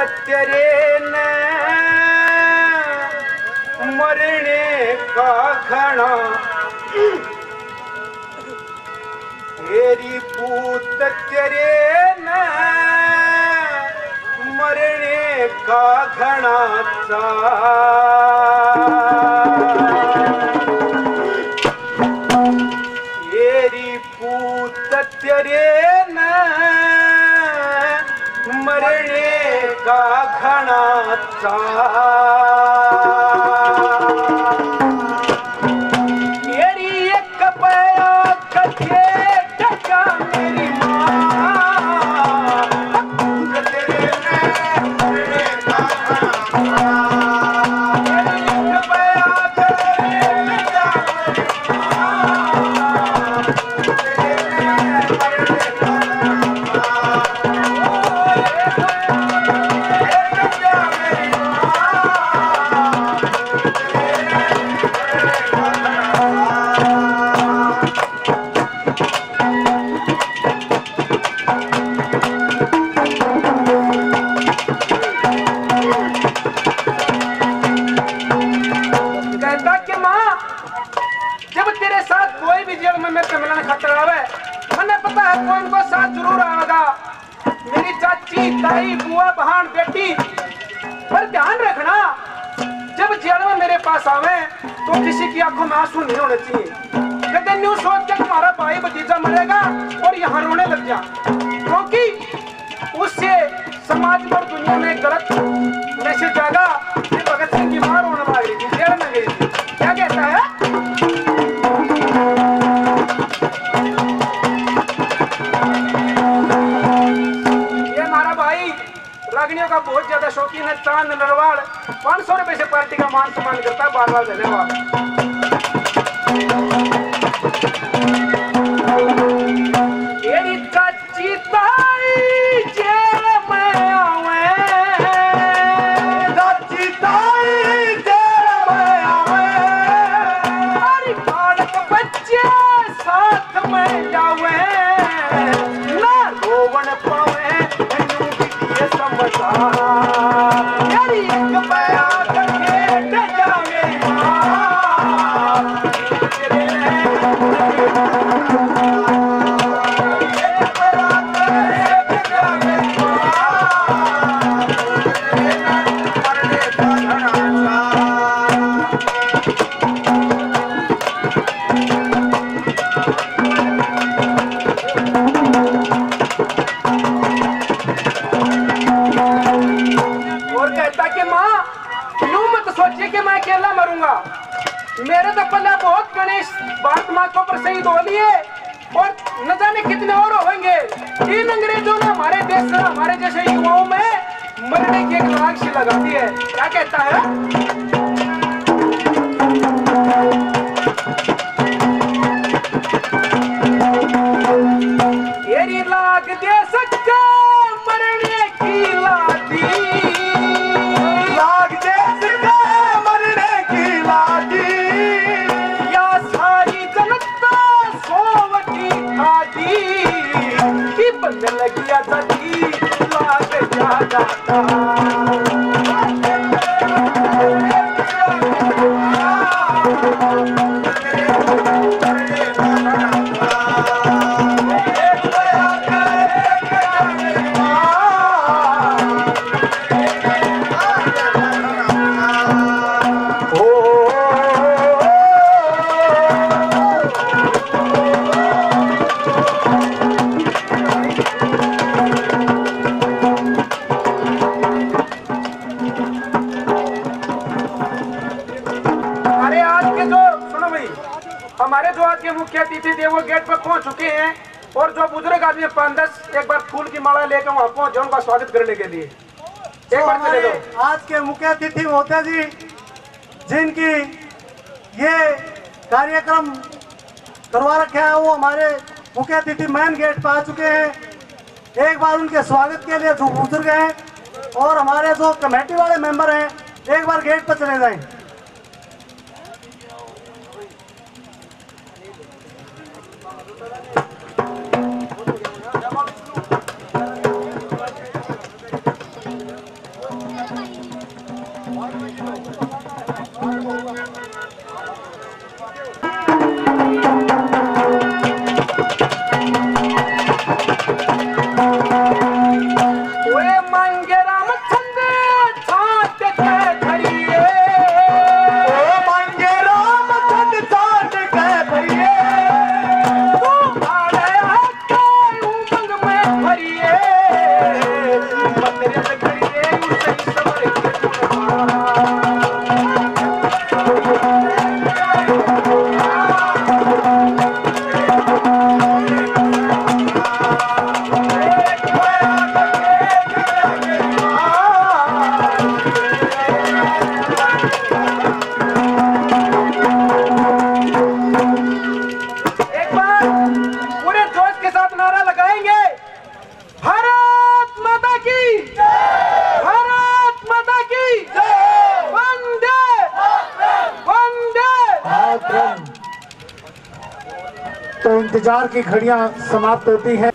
तेरे न मरने का घना तेरी पूत तेरे न मरने का घना तेरी पूत तेरे न मरने का घना मेरी एक पया कथे टका मेरी ताई बुआ बहन बेटी पर ध्यान रखना जब जेल में मेरे पास आवे तो किसी की आंखों में आंसू नहीं होने चाहिए। कदम न्यू सोच के तुम्हारा भाई भतीजा मरेगा और यहाँ रोने लग जा, क्योंकि उससे समाज पर दुनिया में गलत मैसेज जाएगा कि भगत सिंह की मां रोने वाली थी, जेल में गई थी। क्या कहता है? रागनियों का बहुत ज्यादा शौकीन है। चांद नरवाड़ 500 रुपए से पार्टी का मान सम्मान करता है। बार बार धन्यवाद। तेरी कच्ची ताई जेल में आवे, कच्ची ताई जेल में आवे, हमारी बालक बच्चे साथ में जावे, ना रोवन पावे यारी एक बया करके जावे मेरे तो पल्ला बहुत गणेश भारत माँ के ऊपर शहीद हो लिए और न जाने कितने और होंगे। इन अंग्रेजों ने हमारे देश में हमारे जैसे युवाओं में मरने की एक लाग सी लगा दी है। क्या कहता है? तेरी लाग दे सकते मरने की लादी, लाग दे सकते मरने की लादी, बनने लगी आजादी लाग जाता हमारे जो आज के मुख्य अतिथि थे वो गेट पर पहुंच चुके हैं और जो बुजुर्ग आदमी 5-10 एक बार फूल की माला लेकर वहां पहुंच जाए उनका स्वागत करने के लिए। एक बार चले दो। आज के मुख्य अतिथि मोदी जी जिनकी ये कार्यक्रम करवा रखा है वो हमारे मुख्य अतिथि मेन गेट पर आ चुके हैं। एक बार उनके स्वागत के लिए जो बुजुर्ग हैं और हमारे जो कमेटी वाले मेंबर हैं एक बार गेट पर चले जाएं। तो इंतजार की घड़ियां समाप्त होती हैं।